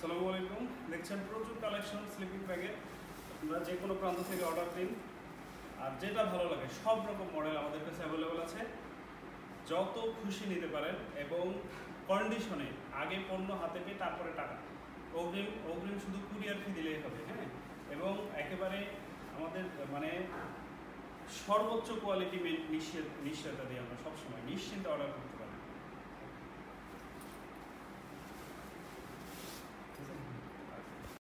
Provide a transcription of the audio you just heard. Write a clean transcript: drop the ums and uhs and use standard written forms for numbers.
আসসালামু আলাইকুম। দেখছেন প্রচুর কালেকশন স্লিপিং ব্যাগে। আপনারা যে কোনো প্রান্ত থেকে অর্ডার দিন, আর যেটা ভালো লাগে সব রকম মডেল আমাদের কাছে অ্যাভেলেবল আছে। যত খুশি নিতে পারেন এবং কন্ডিশনে, আগে পণ্য হাতে পেয়ে তারপরে টাকা। অগ্রিম শুধু কুরিয়ার ফি দিলেই হবে, হ্যাঁ। এবং একেবারে আমাদের সর্বোচ্চ কোয়ালিটি নিশ্চয়তা দিয়ে আমরা সবসময় নিশ্চিন্তে অর্ডার করতে পারি।